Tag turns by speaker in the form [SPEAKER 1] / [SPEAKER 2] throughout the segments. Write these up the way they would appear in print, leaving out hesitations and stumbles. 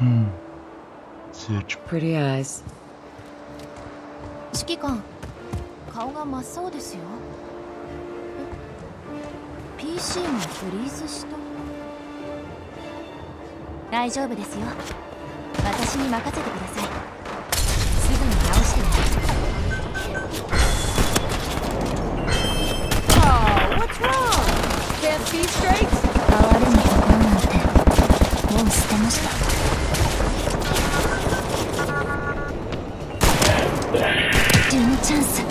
[SPEAKER 1] Such
[SPEAKER 2] pretty eyes.
[SPEAKER 3] 指揮官、顔が真っ青ですよ。PC もフリーズした。大丈夫ですよ。私に任せてください。すぐに直してみます。
[SPEAKER 2] Oh, what's wrong? Can't see straight?
[SPEAKER 3] 哀れむところなんてもう捨てました。準チャンス。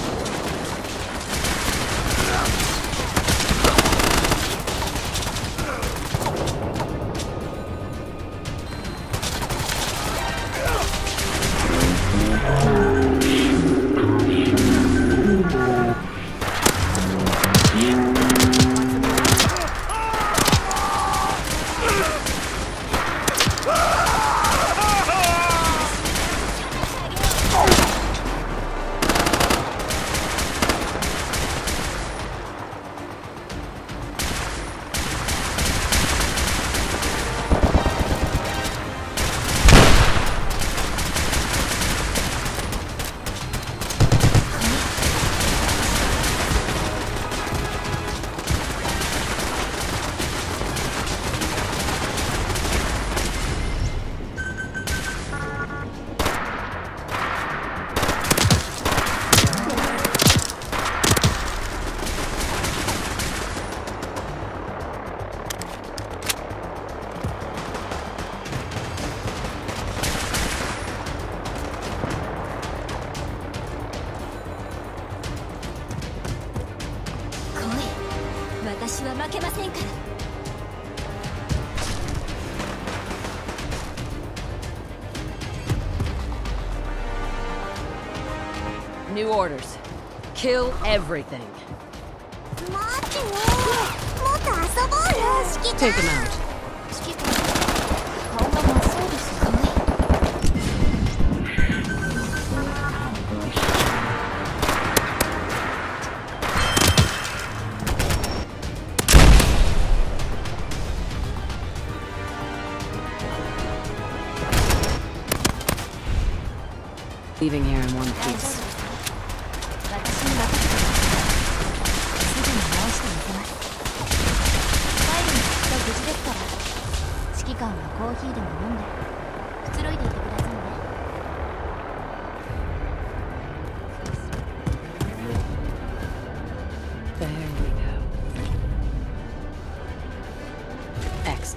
[SPEAKER 3] 私は負けませんから。
[SPEAKER 2] New orders. Kill everything.
[SPEAKER 3] 待ってよ。もっと遊ぼうよ。指揮官。
[SPEAKER 2] Take him out.
[SPEAKER 3] 指揮官、顔が真っ青ですよ。
[SPEAKER 2] Leaving here in one piece.
[SPEAKER 3] 私に任せてください。すぐに直してみせます。ファイルもきっと無事ですから。指揮官はコーヒーでも飲んでくつろいでいてくださいね。
[SPEAKER 2] There we go. Excellent.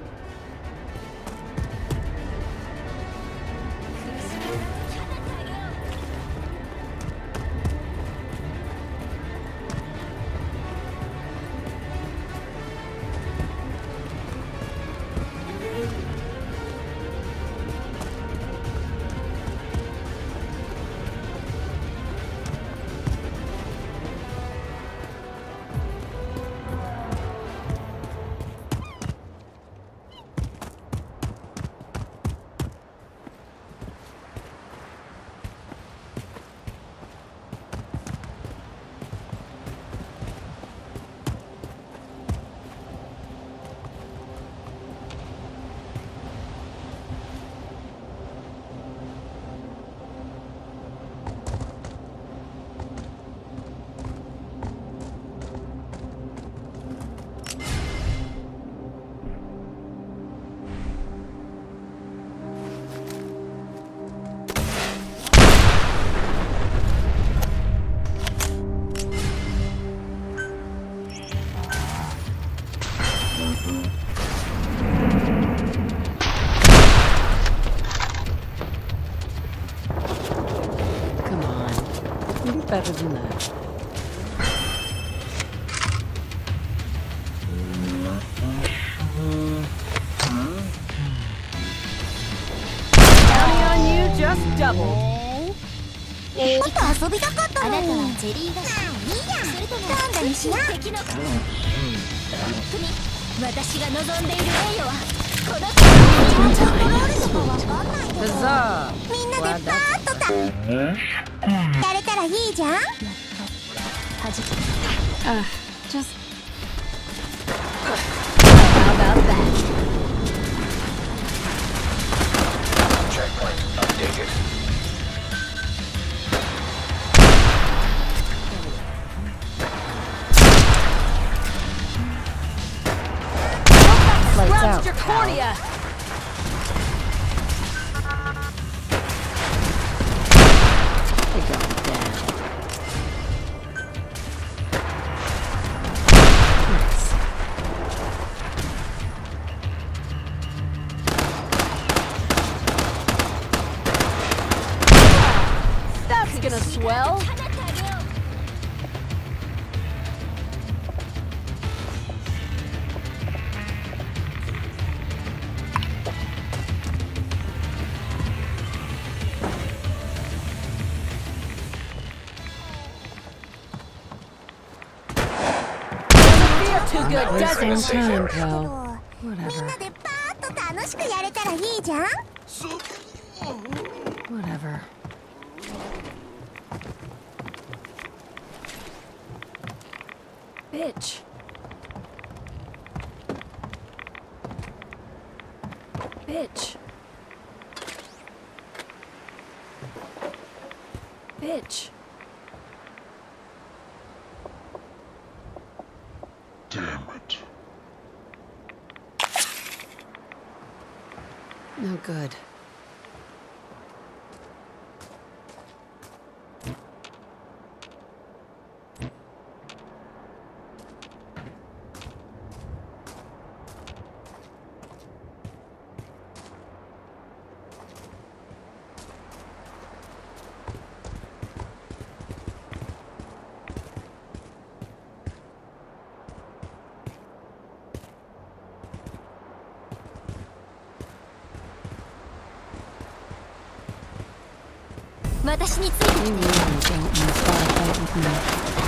[SPEAKER 2] Come on. You do better than that. Counting on you just double.
[SPEAKER 3] もっと遊びたかったのに。あなたはジェリー菓子。いいや。それともガンダにしな。敵の。私が望んでいる栄誉はこの子のコントロールとかわかんないけど。みんなでパーッとやれたらいいじゃん。やっとはじけ。
[SPEAKER 2] Just. How about that?
[SPEAKER 1] point updated.
[SPEAKER 2] Lights out.
[SPEAKER 3] Your cornea.
[SPEAKER 2] They're going down. Nice.
[SPEAKER 3] That's gonna swell. Too good,
[SPEAKER 2] Wasting
[SPEAKER 3] doesn't it?
[SPEAKER 2] time, pal.
[SPEAKER 4] みん
[SPEAKER 2] Whatever.
[SPEAKER 4] なでパーッと楽しくやれたらいいじゃん。
[SPEAKER 2] Whatever. Bitch. Bitch. Bitch.
[SPEAKER 1] Damn it.
[SPEAKER 2] No good.
[SPEAKER 3] Watashi ni
[SPEAKER 2] You really don't want to start a fight with me.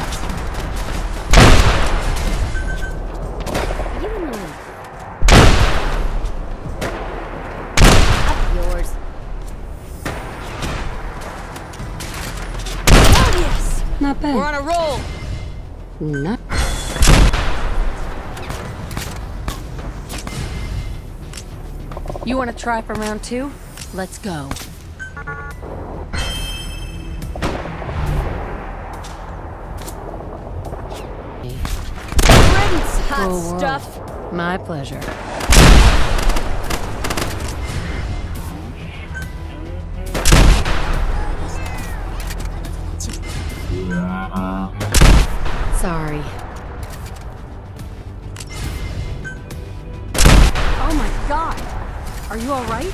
[SPEAKER 2] You know.
[SPEAKER 3] up yours. Oh yes!
[SPEAKER 2] Not bad.
[SPEAKER 3] We're on a roll.
[SPEAKER 2] Not. You want to try for round 2? Let's go.
[SPEAKER 3] Hot
[SPEAKER 2] Cool world.
[SPEAKER 3] stuff.
[SPEAKER 2] My pleasure. Sorry. Oh my god! Are you alright?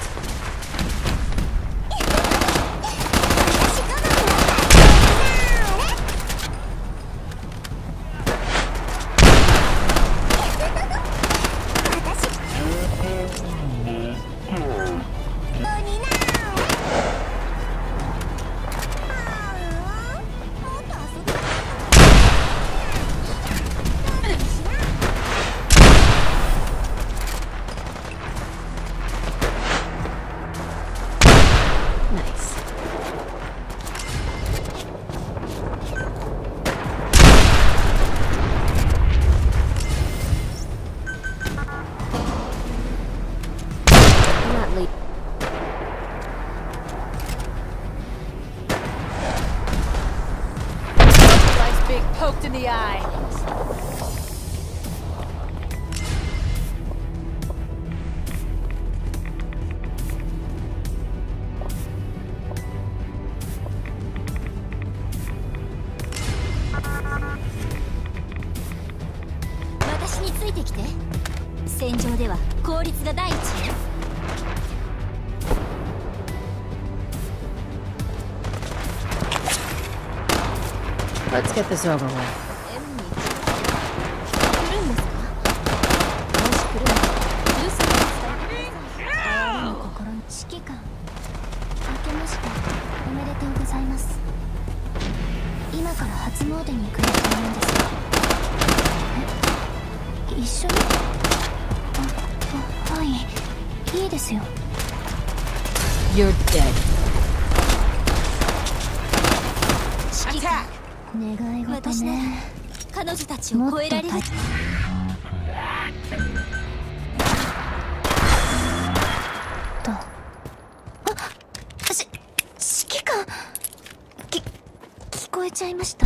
[SPEAKER 3] 戦場では効率が第一よ。
[SPEAKER 2] Let's get this over with.
[SPEAKER 3] 来るんですか？もし来るなら留守に伝えてください。あの心の指揮官。明けましておめでとうございます。今から初詣に行く予定なんですが。え？一緒に？はい、いいですよ。
[SPEAKER 2] You're dead.
[SPEAKER 3] 指揮官。願い事ね。彼女たちを超えられる。 ちゃいました。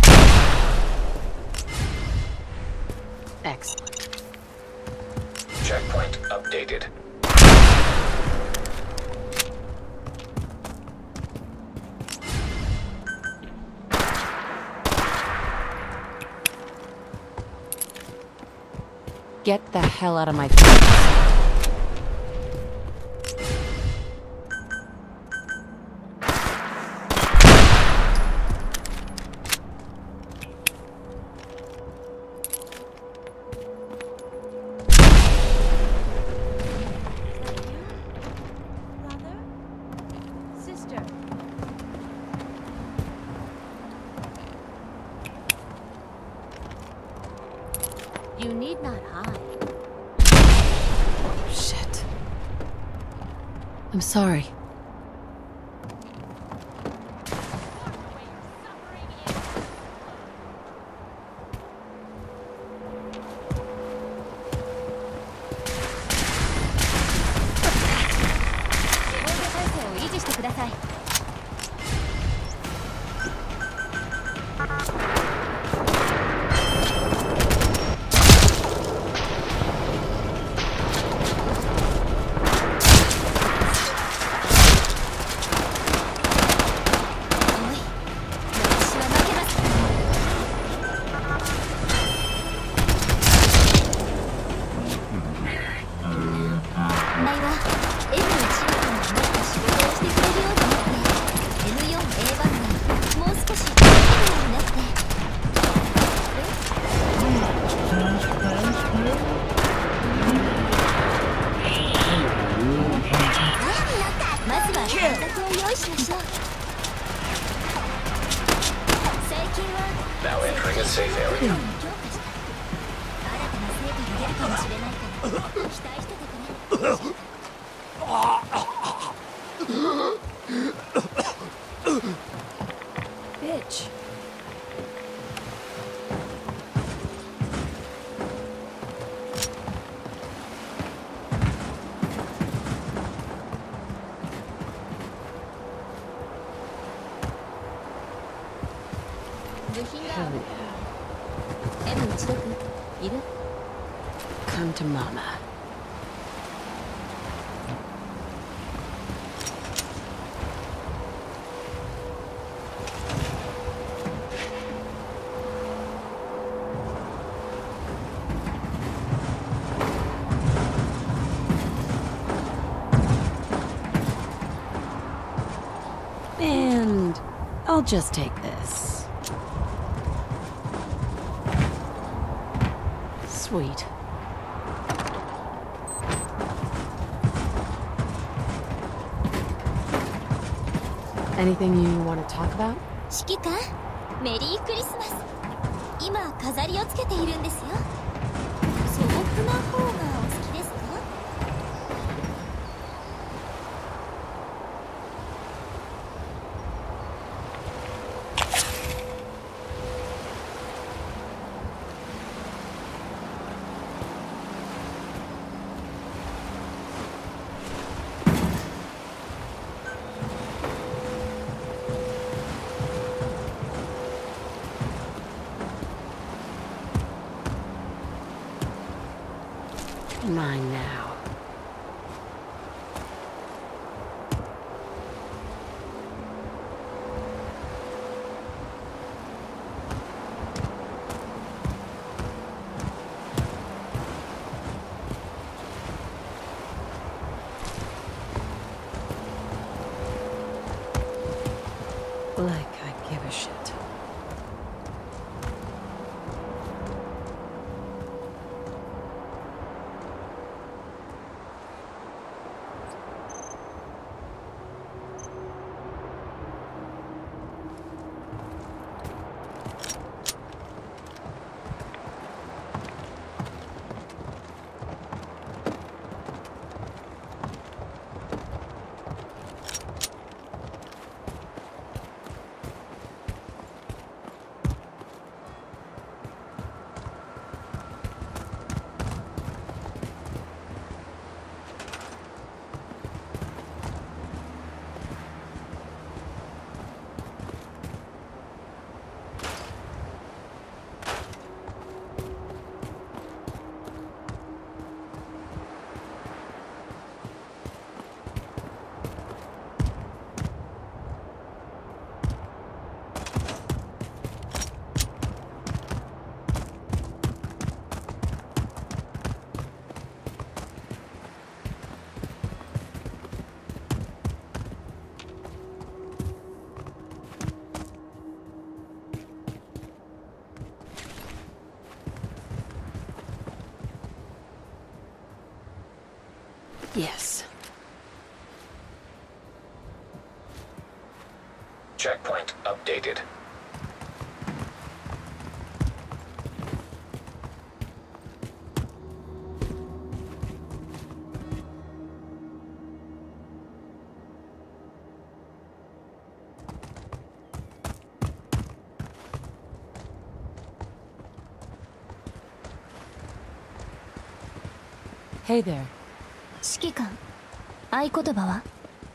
[SPEAKER 2] Excellent.
[SPEAKER 1] Checkpoint updated.
[SPEAKER 2] Get the hell out of my face.
[SPEAKER 3] You need not hide.
[SPEAKER 2] Shit. I'm sorry.
[SPEAKER 1] Now entering a safe area.
[SPEAKER 2] Bitch. Come to mama. And I'll just take this. Sweet. Anything you want to talk about?
[SPEAKER 3] 指揮官、メリークリスマス。今飾りをつけているんですよ。素朴な方がお好きですか？
[SPEAKER 2] Mine now. Like I give a shit. Yes.
[SPEAKER 1] Checkpoint updated.
[SPEAKER 2] Hey there.
[SPEAKER 3] 指揮官、合言葉は？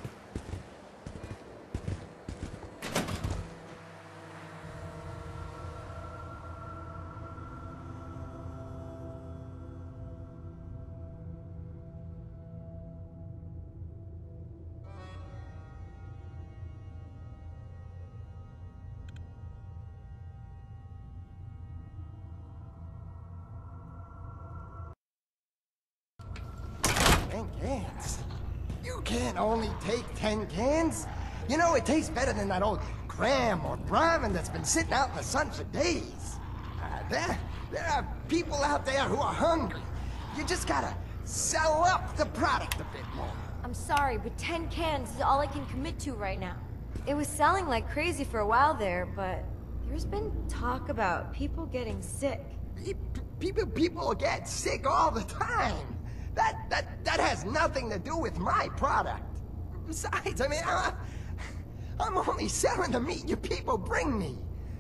[SPEAKER 5] 10 cans? You can't only take 10 cans. You know, it tastes better than that old Graham or ramen that's been sitting out in the sun for days. There are people out there who are hungry. You just gotta sell up the product a bit more.
[SPEAKER 6] I'm sorry, but 10 cans is all I can commit to right now. It was selling like crazy for a while there, but there's been talk about people getting sick.
[SPEAKER 5] People get sick all the time. That has nothing to do with my product. Besides, I mean, I'm only selling the meat you people bring me.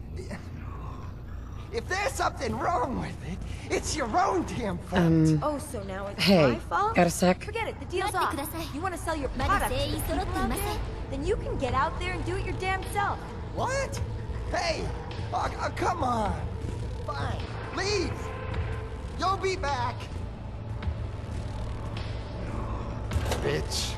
[SPEAKER 5] If there's something wrong with it, it's your own damn fault.
[SPEAKER 6] Oh, so now it's
[SPEAKER 2] Hey,
[SPEAKER 6] my fault?
[SPEAKER 2] got a sec?
[SPEAKER 6] Forget it, the deal's
[SPEAKER 3] 待って
[SPEAKER 6] off.
[SPEAKER 3] ください。
[SPEAKER 6] You want to sell your
[SPEAKER 3] まだ
[SPEAKER 6] product to
[SPEAKER 3] 全
[SPEAKER 6] the
[SPEAKER 3] 員
[SPEAKER 6] people
[SPEAKER 3] 揃ってい
[SPEAKER 6] out
[SPEAKER 3] ません。
[SPEAKER 6] there? Then you can get out there and do it your damn self.
[SPEAKER 5] What? Hey, come on. Fine, leave. You'll be back. Bitch.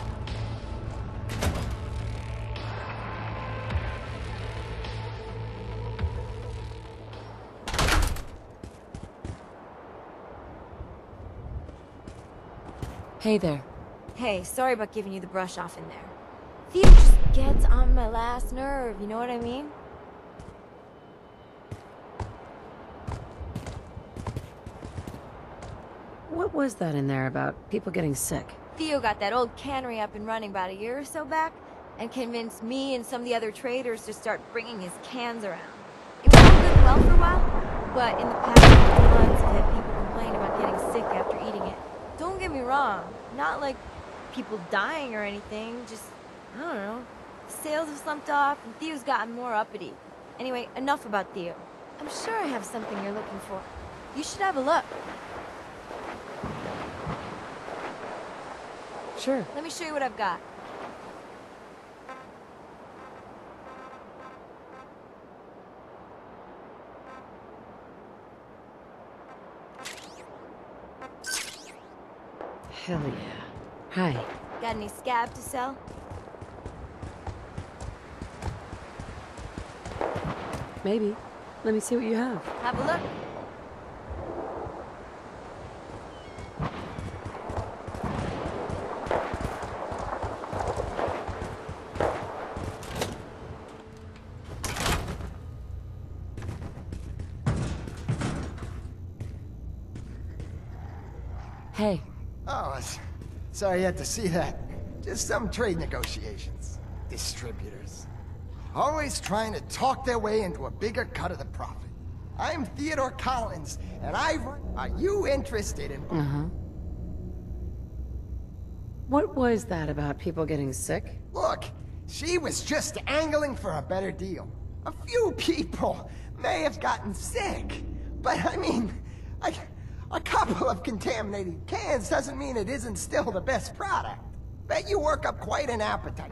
[SPEAKER 2] Hey there.
[SPEAKER 6] Hey, sorry about giving you the brush off in there. Theo just gets on my last nerve, you know what I mean?
[SPEAKER 2] What was that in there about people getting sick?
[SPEAKER 6] Theo got that old cannery up and running about a year or so back, and convinced me and some of the other traders to start bringing his cans around. It was all good and well for a while, but in the past few months I've had people complain about getting sick after eating it. Don't get me wrong, not like people dying or anything, just, I don't know. Sales have slumped off, and Theo's gotten more uppity. Anyway, enough about Theo. I'm sure I have something you're looking for. You should have a look.
[SPEAKER 2] Sure.
[SPEAKER 6] Let me show you what I've got.
[SPEAKER 2] Hell yeah. Hi.
[SPEAKER 6] Got any scab to sell?
[SPEAKER 2] Maybe. Let me see what you have.
[SPEAKER 6] Have a look.
[SPEAKER 2] Hey.
[SPEAKER 5] Oh, sorry you had to see that. Just some trade negotiations. Distributors. Always trying to talk their way into a bigger cut of the profit. I'm Theodore Collins, and Are you interested in...
[SPEAKER 2] What was that about people getting sick?
[SPEAKER 5] Look, she was just angling for a better deal. A few people may have gotten sick, but I mean, a couple of contaminated cans doesn't mean it isn't still the best product. Bet you work up quite an appetite.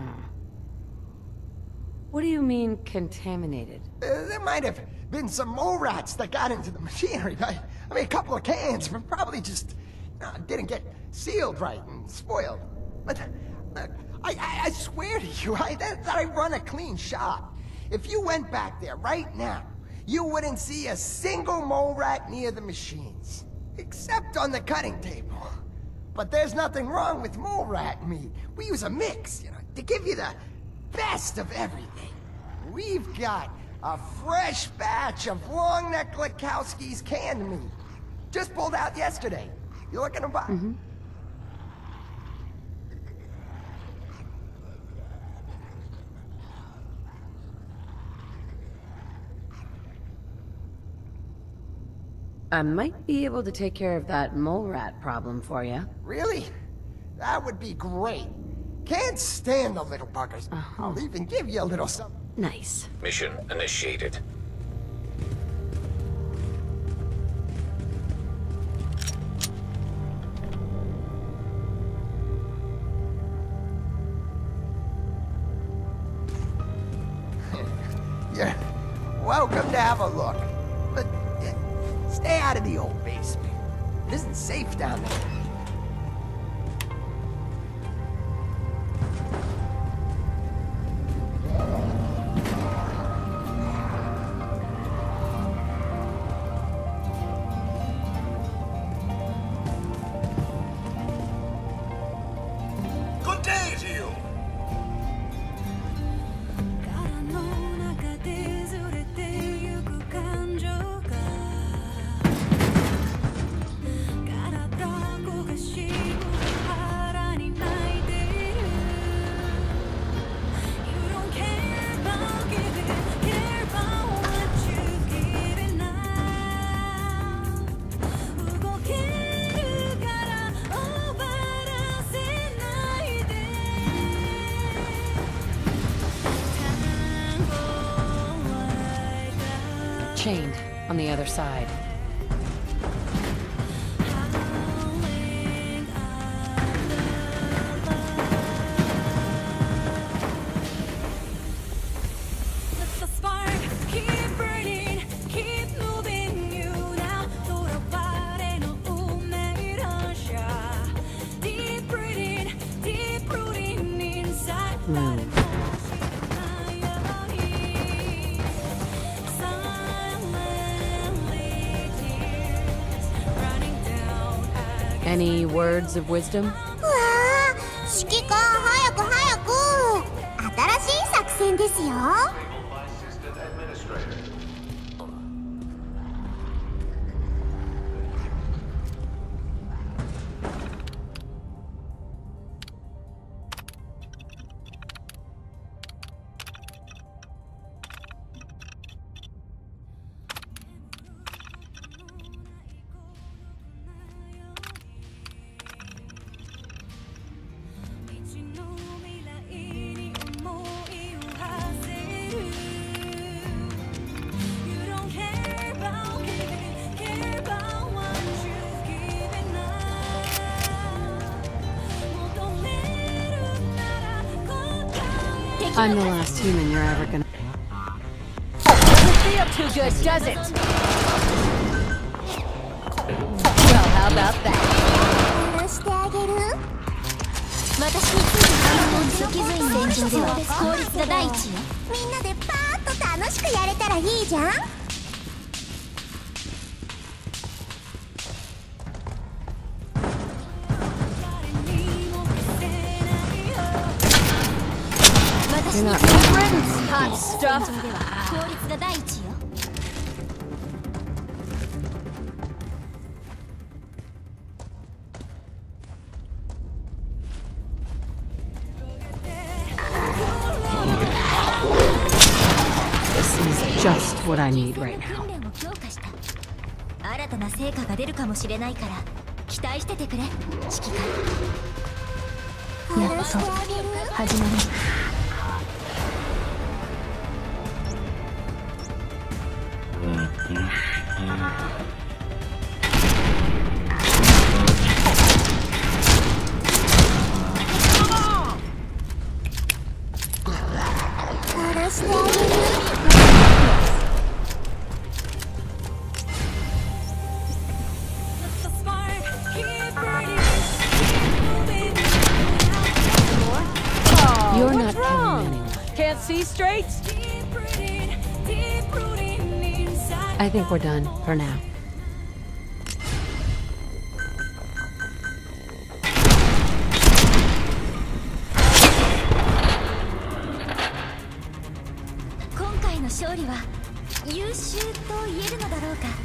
[SPEAKER 2] What do you mean, contaminated?
[SPEAKER 5] There might have been some mole rats that got into the machinery. I mean, a couple of cans, but probably just didn't get sealed right and spoiled. But I swear to you, that I run a clean shop. If you went back there right now, you wouldn't see a single mole rat near the machines, except on the cutting table. But there's nothing wrong with mole rat meat. We use a mix, you know, to give you the best of everything. We've got a fresh batch of long neck Lakowski's canned meat. Just pulled out yesterday. You looking to buy?
[SPEAKER 2] I might be able to take care of that mole rat problem for you.
[SPEAKER 5] Really? That would be great. Can't stand the little buggers. I'll even give you a little something.
[SPEAKER 2] Nice.
[SPEAKER 1] Mission initiated.
[SPEAKER 5] You're welcome to have a look. But stay out of the old basement. It isn't safe down there.
[SPEAKER 1] Good day to you.
[SPEAKER 2] Chained on the other side. Move. Any words of wisdom?
[SPEAKER 4] うわあ、指揮官早く早く。新しい作戦ですよ。
[SPEAKER 2] I'm the last human you're ever gonna... Doesn't feel too good, does it? Well, how about that?
[SPEAKER 4] 殺してあげる？
[SPEAKER 3] 私について反応に脊髄の戦場では効率が第一よ。
[SPEAKER 4] みんなでパーッと楽しくやれたらいいじゃん。
[SPEAKER 2] You're not friends, hot stuff.
[SPEAKER 3] 効率が第一よ。
[SPEAKER 2] This is just what I need right now.
[SPEAKER 3] 訓練を強化した。新たな成果が出るかもしれないから期待しててくれ、指揮官。やっと始まる。
[SPEAKER 4] 殺してあげる？
[SPEAKER 2] You're not killing anyone. Can't see straight? I think we're done for now.
[SPEAKER 3] Today's 勝利は優秀と言えるのだろうか。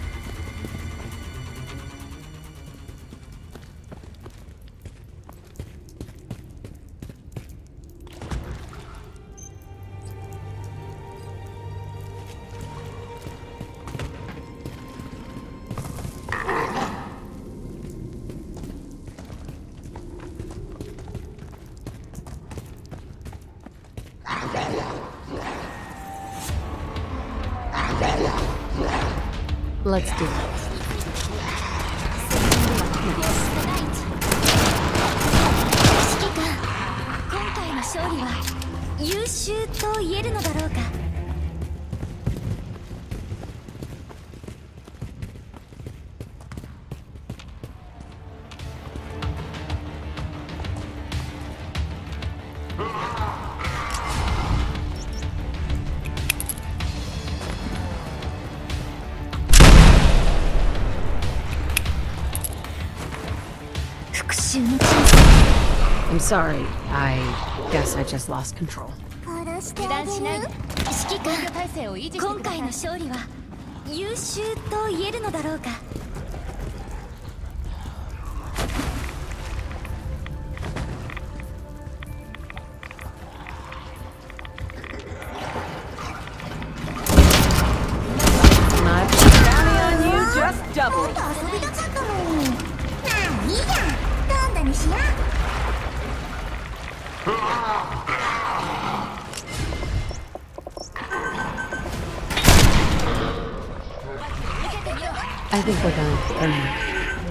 [SPEAKER 2] Let's do it.
[SPEAKER 3] 指揮官、今回の勝利は優秀と言えるのだろうか。復讐のチャンス。
[SPEAKER 2] I'm sorry. I guess I just lost control.
[SPEAKER 4] 殺して
[SPEAKER 3] 油
[SPEAKER 4] あげる。
[SPEAKER 3] 断しないで。指揮官、今回の勝利は優秀と言えるのだろうか。
[SPEAKER 2] My bounty on you just
[SPEAKER 4] もっ
[SPEAKER 2] doubled.
[SPEAKER 4] と遊びたかったのに。まあいいや。今度にしよう。
[SPEAKER 2] I think we're done.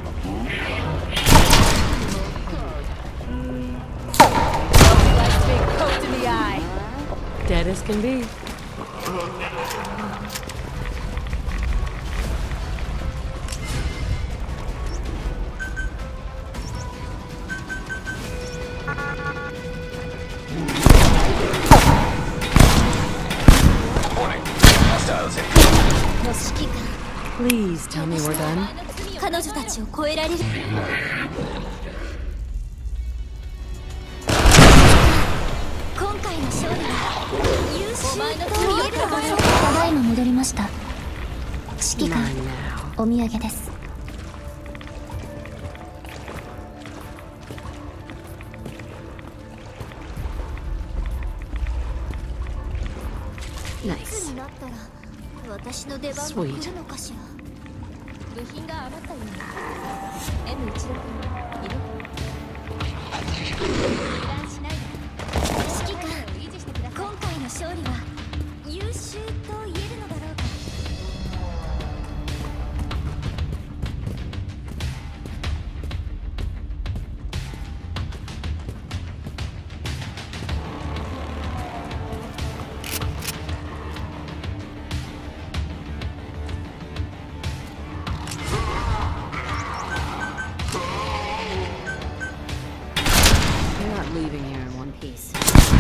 [SPEAKER 2] Dead as can be.
[SPEAKER 1] Warning. Hostiles in.
[SPEAKER 3] 指揮官、
[SPEAKER 2] Please tell me we're done.
[SPEAKER 3] 彼女たちを超えられる。今回の勝利は優秀と言えるのだろうか。ただいま戻りました。指揮
[SPEAKER 2] Come
[SPEAKER 3] 官、
[SPEAKER 2] on now.
[SPEAKER 3] お土産です。
[SPEAKER 2] Nice.
[SPEAKER 3] なったら私の出番が
[SPEAKER 2] Sweet.
[SPEAKER 3] 来るのかしら。部品が余ったように M16 いる？油断しないで。指揮官、今回の勝利は優秀と言えるのだろうか。
[SPEAKER 2] You're not leaving here in one piece.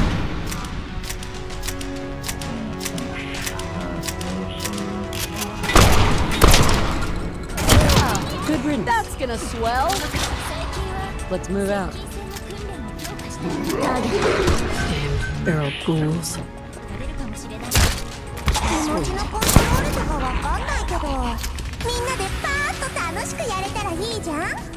[SPEAKER 2] Good riddance. That's gonna swell. Let's move out. Damn barrel ghouls.
[SPEAKER 4] 気持ちのコントロールとかわかんないけど、みんなでパーッと楽しくやれたらいいじゃん。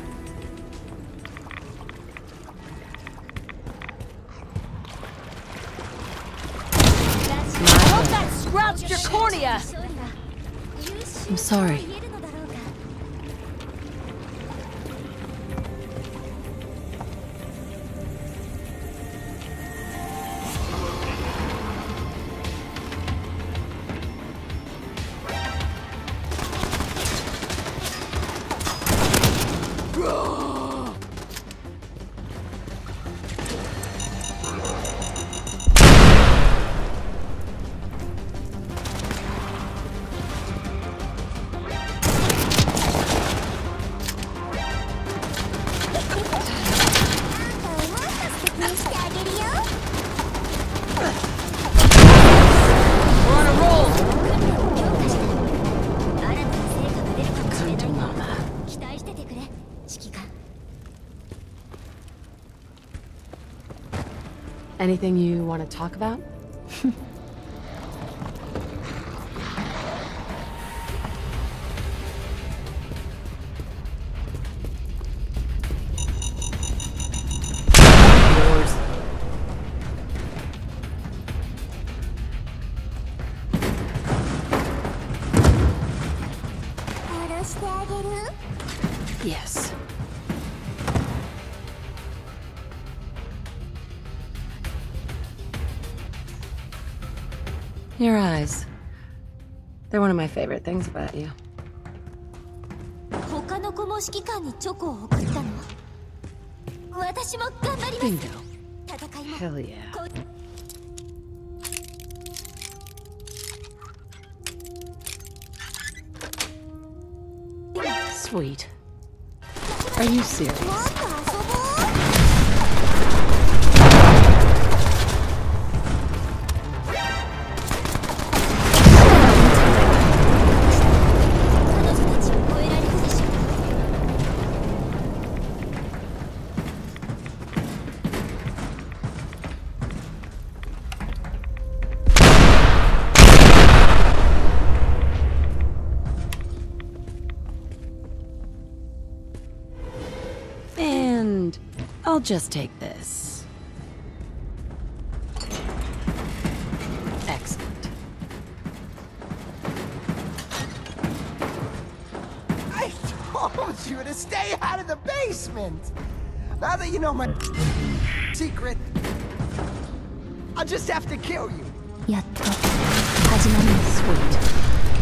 [SPEAKER 2] Scratched your cornea. I'm sorry. Anything you want to talk about? Yours. Yes. Your eyes. They're one of my favorite things about you.
[SPEAKER 4] の子も指揮官にチョコを送ったの？私も頑張ります。
[SPEAKER 2] Bingo.
[SPEAKER 4] 戦いも
[SPEAKER 2] Hell yeah.
[SPEAKER 4] こう
[SPEAKER 2] Sweet. Are you serious?
[SPEAKER 4] もっと遊ぼう。彼女たちを超えられるでしょう。
[SPEAKER 2] And I'll just take this. Excellent.
[SPEAKER 5] I told you to stay out of the basement! Now that you know my secret, I'll just have to kill you.
[SPEAKER 4] やっと始まります。
[SPEAKER 2] Sweet.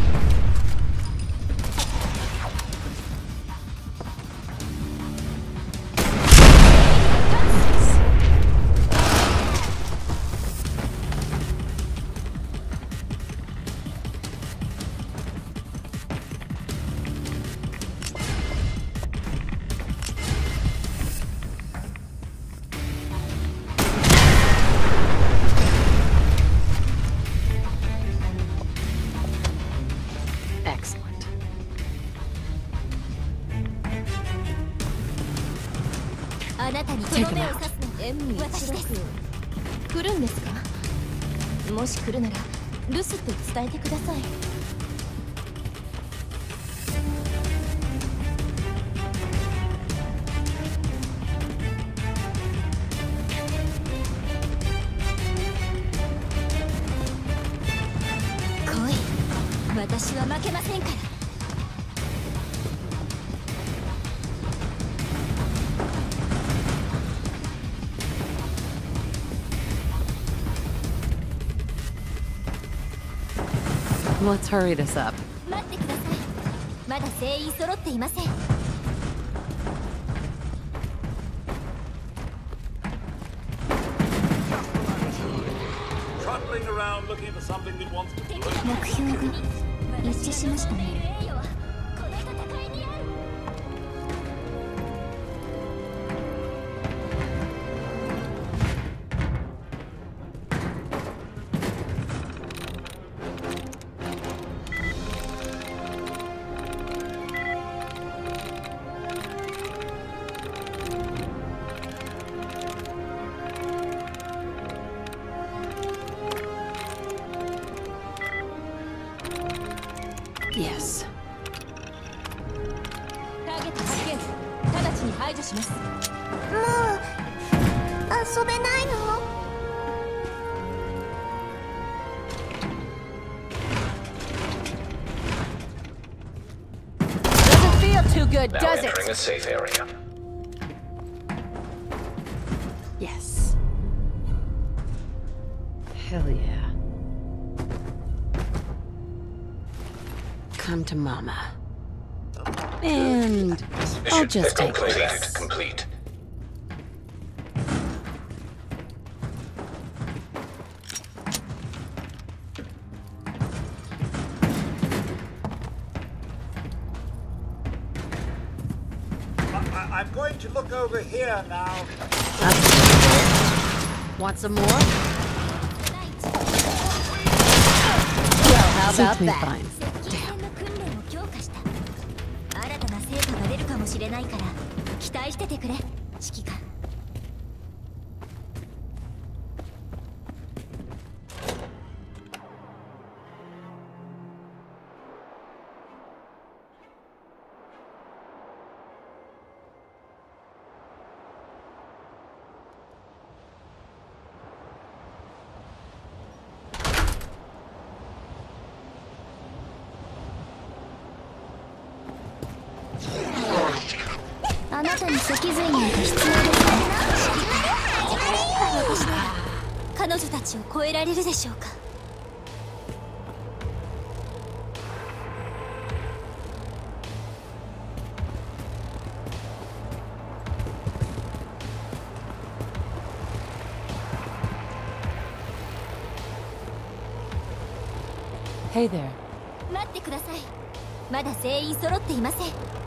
[SPEAKER 2] Excellent.
[SPEAKER 4] あなたにとどめを刺すの縁味私です。来るんですか？もし来るなら留守って伝えてください。来い。私は負けませんから。
[SPEAKER 2] Let's hurry this up.
[SPEAKER 4] 待ってください。まだ全員揃っていません。
[SPEAKER 1] Trundling around looking for something that wants to be.
[SPEAKER 4] 目標が一致しましたね。
[SPEAKER 2] Yes.
[SPEAKER 3] ターゲット発見。直ちに排除します。
[SPEAKER 4] もう遊べないの？
[SPEAKER 2] Doesn't feel too good,
[SPEAKER 1] Now
[SPEAKER 2] does
[SPEAKER 1] entering
[SPEAKER 2] it?
[SPEAKER 1] a safe area.
[SPEAKER 2] Yes. Hell yeah. Come to mama. And I'll
[SPEAKER 1] Mission
[SPEAKER 2] just take
[SPEAKER 1] completed.
[SPEAKER 2] this.
[SPEAKER 1] Complete.
[SPEAKER 7] I'm going to look over here now.
[SPEAKER 2] Want some more? Well, how about
[SPEAKER 4] Suits me
[SPEAKER 2] that?
[SPEAKER 4] fine. の訓練を強化した。新たな成果が出るかもしれないから期待しててくれ、指揮官。 あなたに脊髄なんて必要ですか？私なら彼女たちを超えられるでしょうか？
[SPEAKER 2] Hey there.
[SPEAKER 4] 待ってください。まだ全員揃っていません。